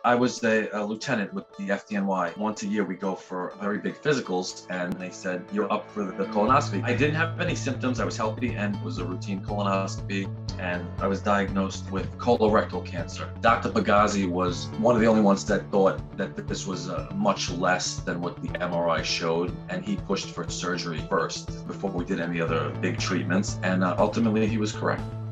I was a lieutenant with the FDNY. Once a year, we go for very big physicals, and they said, you're up for the colonoscopy. I didn't have any symptoms. I was healthy, and it was a routine colonoscopy, and I was diagnosed with colorectal cancer. Dr. Pigazzi was one of the only ones that thought that this was much less than what the MRI showed, and he pushed for surgery first before we did any other big treatments, and ultimately he was correct.